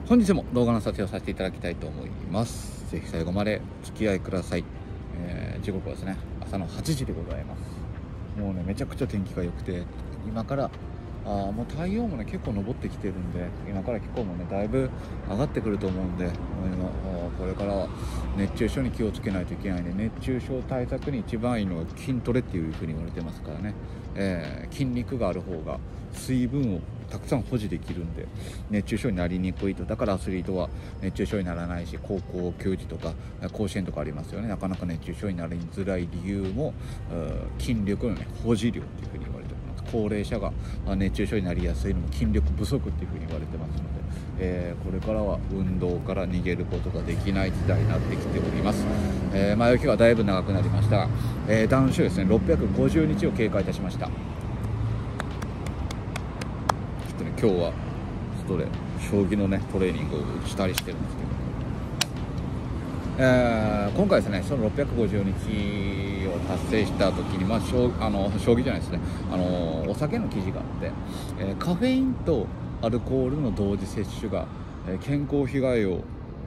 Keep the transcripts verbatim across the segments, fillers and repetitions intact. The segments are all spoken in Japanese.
本日も動画の撮影をさせていただきたいと思います。ぜひ最後までお付き合いください。えー、時刻はですね朝のはちじでございます。もうねめちゃくちゃ天気が良くて、今からあもう太陽もね結構昇ってきてるんで、今から結構もねだいぶ上がってくると思うんで、もう今これからは熱中症に気をつけないといけないんで、熱中症対策に一番いいのは筋トレっていう風に言われてますからね、えー、筋肉がある方が水分をたくさん保持できるんで熱中症になりにくいと。だからアスリートは熱中症にならないし、高校球児とか甲子園とかありますよね。なかなか熱中症になりづらい理由も筋力の、ね、保持量っていうふうに言われてます。高齢者が熱中症になりやすいのも筋力不足っていうふうに言われてますので、えー、これからは運動から逃げることができない時代になってきております。えー、前置きはだいぶ長くなりましたが、えー、ダウン週ですねろっぴゃくごじゅうにちを経過いたしました。今日はストレ将棋のねトレーニングをしたりしてるんですけど、えー、今回ですねそのろっぴゃくごじゅうにちを達成した時に、まあ、将あの将棋じゃないですね、あのお酒の記事があって、えー、カフェインとアルコールの同時摂取が、えー、健康被害を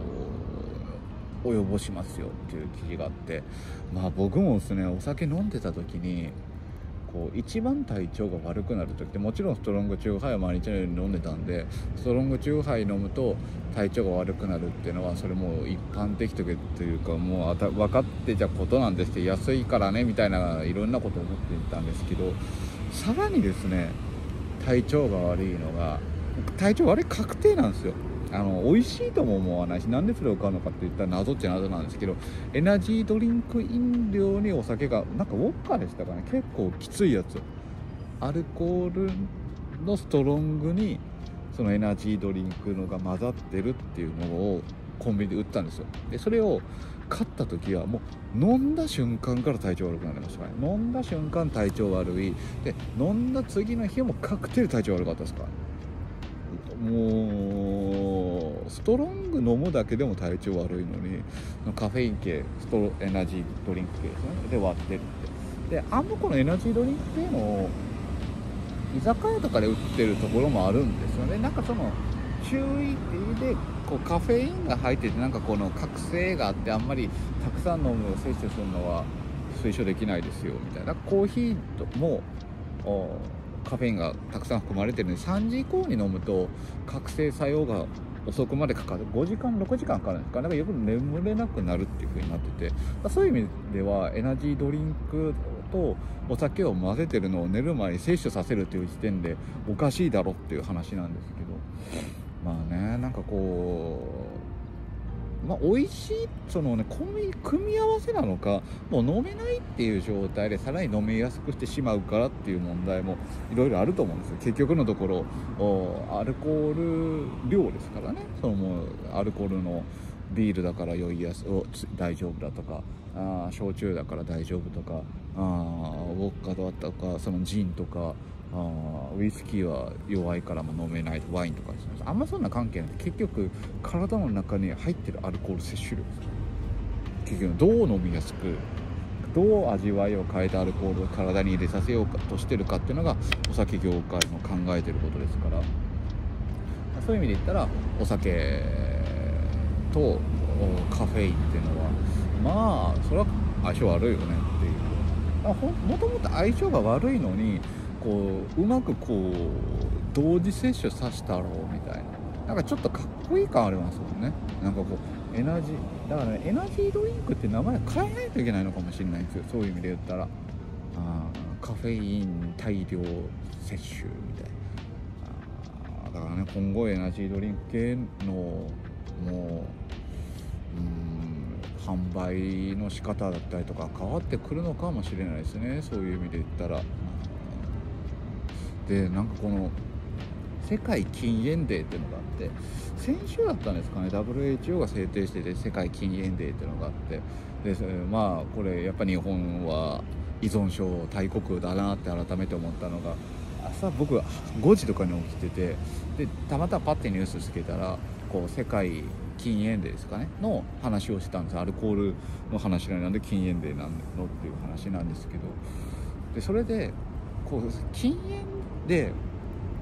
及ぼしますよっていう記事があって、まあ僕もですねお酒飲んでた時にこう一番体調が悪くなる時って、もちろんストロングチューハイを毎日のように飲んでたんで、ストロングチューハイ飲むと体調が悪くなるっていうのはそれも一般的というかもうあた分かってたことなんですけど、安いからねみたいないろんなことを思っていたんですけど、さらにですね体調が悪いのが体調悪い確定なんですよ。あの美味しいとも思わないし、なんでそれを買うのかって言ったら謎っちゃ謎なんですけど、エナジードリンク飲料にお酒がなんかウォッカでしたかね、結構きついやつ、アルコールのストロングにそのエナジードリンクのが混ざってるっていうのをコンビニで売ったんですよ。でそれを買った時はもう飲んだ瞬間から体調悪くなりましたからね。飲んだ瞬間体調悪いで、飲んだ次の日も確定で体調悪かったですからね。もうストロング飲むだけでも体調悪いのに、カフェイン系ストロエナジードリンク系ですねで割ってるって。であんまこのエナジードリンク系の居酒屋とかで売ってるところもあるんですよね。なんかその注意でこうカフェインが入ってて、なんかこの覚醒があってあんまりたくさん飲む摂取するのは推奨できないですよみたいな。コーヒーもカフェインがたくさん含まれてるので、さんじ以降に飲むと覚醒作用が遅くまでかかる、ごじかんろくじかんかかるんですか。なんかよく眠れなくなるっていう風になってて、そういう意味ではエナジードリンクとお酒を混ぜてるのを寝る前に摂取させるっていう時点でおかしいだろっていう話なんですけど、まあねなんかこうまあ、美味しいそのね組み合わせなのか、もう飲めないっていう状態でさらに飲みやすくしてしまうからっていう問題もいろいろあると思うんですよ。結局のところアルコール量ですからね。そのもうアルコールのビールだから酔いやす大丈夫だとか、あ焼酎だから大丈夫とか、あウォッカだとかそのジンとか、あウイスキーは弱いからも飲めない、ワインとかですね、あんまそんな関係ない。結局体の中に入ってるアルコール摂取量です。結局どう飲みやすくどう味わいを変えたアルコールを体に入れさせようかとしてるかっていうのがお酒業界の考えてることですから、そういう意味で言ったらお酒とカフェインっていうのはまあそれは相性悪いよねっていう。もともと相性が悪いのにこううまくこう同時摂取させたろうみたいな、なんかちょっとかっこいい感ありますもんね。なんかこうエナジーだから、ね、エナジードリンクって名前変えないといけないのかもしれないんですよ。そういう意味で言ったらあカフェイン大量摂取みたいな。だからね今後エナジードリンク系のもううん販売の仕方だったりとか変わってくるのかもしれないですね。そういう意味で言ったら。でなんかこの世界禁煙デーっていうのがあって、先週だったんですかね ダブリューエイチオー が制定してて世界禁煙デーっていうのがあって、でまあこれやっぱ日本は依存症大国だなって改めて思ったのが、朝僕はごじとかに起きてて、でたまたまパッてニュースつけたらこう世界禁煙デーですかねの話をしてたんです。アルコールの話なんで禁煙デーなんのっていう話なんですけど、でそれでこう禁煙で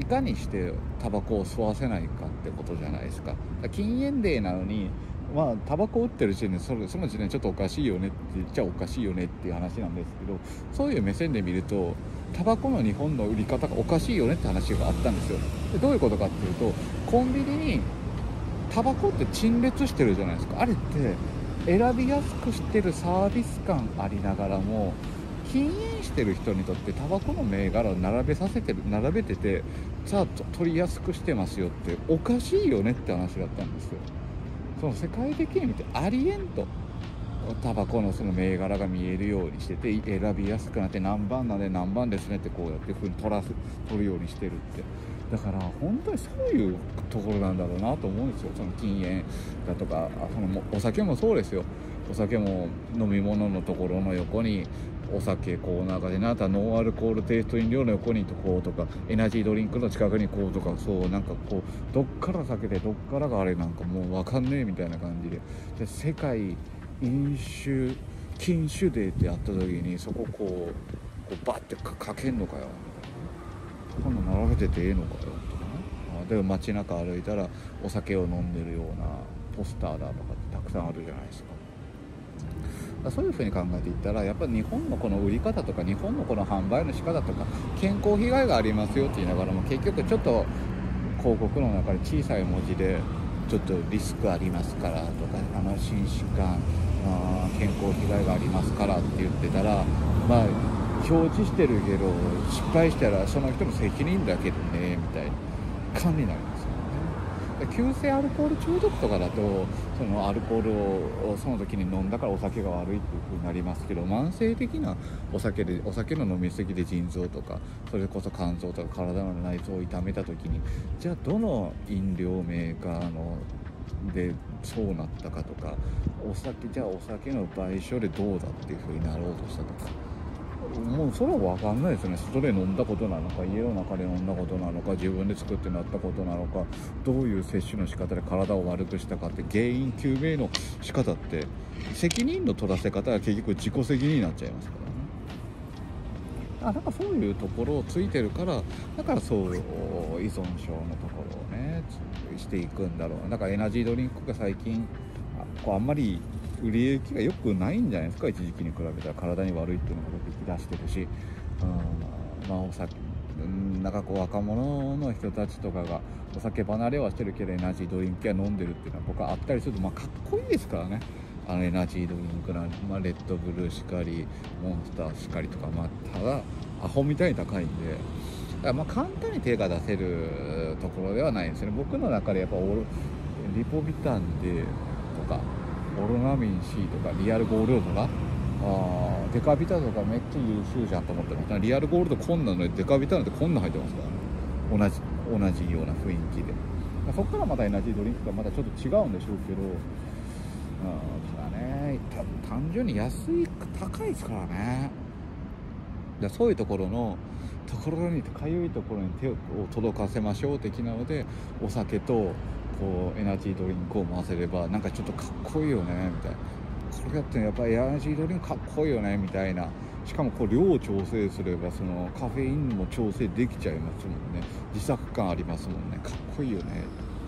いかにしてタバコを吸わせないかってことじゃないですか。禁煙デーなのに、まあタバコを売ってる時点でそれその時点でちょっとおかしいよねって言っちゃおかしいよねっていう話なんですけど、そういう目線で見るとタバコの日本の売り方がおかしいよねって話があったんですよ。でどういうことかっていうと、コンビニにタバコって陳列してるじゃないですか。あれって選びやすくしてるサービス感ありながらも、禁煙してる人にとってタバコの銘柄を並べさせてる並べてて、さあ取りやすくしてますよっておかしいよねって話だったんですよ。その世界的に見てありえんと、タバコのその銘柄が見えるようにしてて選びやすくなって、何番なんで何番ですねってこうやってふうに取らす取るようにしてるって、だから本当にそういうところなんだろうなと思うんですよ。その禁煙だとか、そのお酒もそうですよ。お酒も飲み物のところの横にお酒こうなんかで、あとはノンアルコールテイスト飲料の横にこうとか、エナジードリンクの近くにこうとか、そうなんかこうどっから酒でどっからがあれなんかもう分かんねえみたいな感じで、で世界飲酒禁酒デーってやった時にそここうこうバッてかかけんのかよみたいな、こんな並べててええのかよとかね。あでも街中歩いたらお酒を飲んでるようなポスターだとかってたくさんあるじゃないですか。そういう風に考えていったら、やっぱり日本のこの売り方とか日本のこの販売の仕方とか、健康被害がありますよって言いながらも、結局ちょっと広告の中で小さい文字でちょっとリスクありますからとか、あの心疾患あ健康被害がありますからって言ってたら、まあ表示してるけど失敗したらその人の責任だけどねみたいな感じになりますよね。急性アルコール中毒とかだと、そのアルコールをその時に飲んだからお酒が悪いっていう風になりますけど、慢性的なお酒でお酒の飲み過ぎで腎臓とかそれこそ肝臓とか体の内臓を痛めた時に、じゃあどの飲料メーカーのでそうなったかとか、お酒じゃあお酒の賠償でどうだっていう風になろうとしたとか、もうそれは分かんないですよね。外で飲んだことなのか、家の中で飲んだことなのか、自分で作ってなったことなのか、どういう摂取の仕方で体を悪くしたかって原因究明の仕方って、責任の取らせ方は結局自己責任になっちゃいますからね。あなんかそういうところをついてるから、だからそう依存症のところをねしていくんだろう。だからエナジードリンクが最近 あ, こうあんまり売り行きが良くないんじゃないですか。一時期に比べたら体に悪いっていうのが出てき出してるし、うんまあお酒なんかこう若者の人たちとかがお酒離れはしてるけどエナジードリンクは飲んでるっていうのは僕はあったりすると、まあかっこいいですからね。あのエナジードリンクな、まあ、レッドブルーしかりモンスターしかりとか、まあ、ただアホみたいに高いんで、だからまあ簡単に手が出せるところではないんですよね。僕の中でやっぱリポビタンでとかオロナミン C とかリアルゴールドとか、あデカビタとかめっちゃ優秀じゃんと思ってます。リアルゴールドこんなのでデカビタなんてこんな入ってますからね。同じ同じような雰囲気で、そこからまたエナジードリンクがまたちょっと違うんでしょうけど、うんだね、単純に安い高いですからね。だそういうところのところにかゆいところに手を届かせましょう的なので、お酒とこうエナジードリンクを回せればなんかちょっとかっこいいよねみたいな、これやってやっぱりエナジードリンクかっこいいよねみたいな、しかもこう量を調整すればそのカフェインも調整できちゃいますもんね。自作感ありますもんね。かっこいいよね。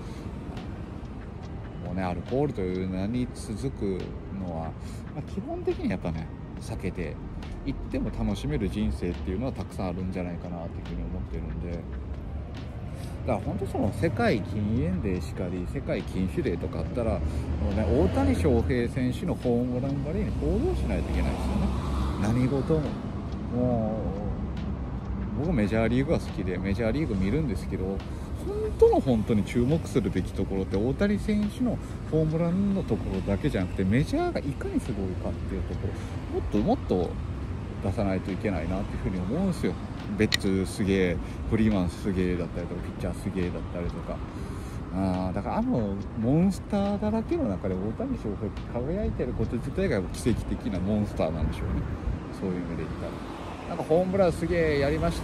もうねアルコールという名に続くのは、まあ、基本的にやっぱね避けていっても楽しめる人生っていうのはたくさんあるんじゃないかなというふうに思ってるんで、だから本当その世界禁煙デーしかり世界禁酒デーとかあったらもう、ね、大谷翔平選手のホームランバレーに報道しないといけないですよね。何事ももう僕メジャーリーグが好きでメジャーリーグ見るんですけど、本当の本当に注目するべきところって大谷選手のホームランのところだけじゃなくて、メジャーがいかにすごいかっていうところもっともっと出さないといけないなっていうふうに思うんですよ。ベッツすげえ、フリーマンすげえだったりとか、ピッチャーすげえだったりとか、あだからあのモンスターだらけの中で大谷翔平輝いてること自体が奇跡的なモンスターなんでしょうね。そういう意味で言ったらなんかホームランすげえやりました、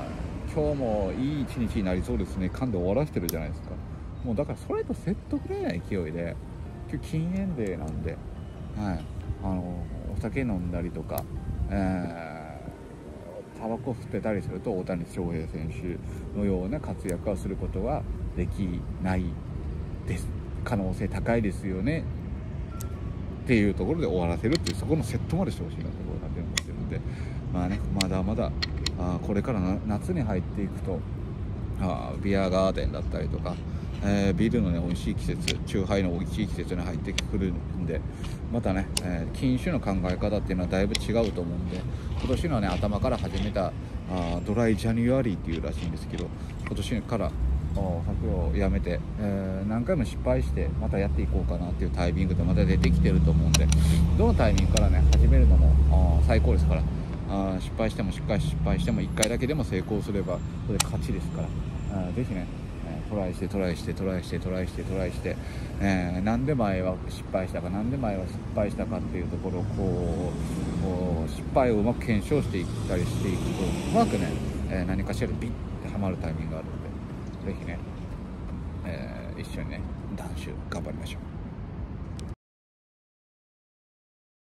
今日もいい一日になりそうですね、噛んで終わらせてるじゃないですか。もうだからそれとセットぐらいな勢いで、今日禁煙デーなんで、はい、あのお酒飲んだりとか、えー、 タバコを吸ってたりすると大谷翔平選手のような活躍をすることはできないです、可能性高いですよねっていうところで終わらせるっていう、そこのセットまでしてほしいなところが思ってるので、まあね、まだまだあこれから夏に入っていくと、あビアガーデンだったりとか、えー、ビールのね美味しい季節、チューハイの美味しい季節に入ってくるんで、またね、えー、禁酒の考え方っていうのはだいぶ違うと思うんで、今年のね頭から始めたあドライジャニュアリーっていうらしいんですけど、今年から酒をやめて、えー、何回も失敗してまたやっていこうかなっていうタイミングでまた出てきてると思うんで、どのタイミングからね始めるのも最高ですから、あ失敗しても失敗失敗してもいっかいだけでも成功すればそれで勝ちですから、あぜひねトライしてトライしてトライしてトライしてトライして、えー、なんで前は失敗したかなんで前は失敗したかっていうところをこう、こう失敗をうまく検証していったりしていくと、うまくね、えー、何かしらビッてはまるタイミングがあるので、ぜひね、えー、一緒にねダンシュ頑張りましょう。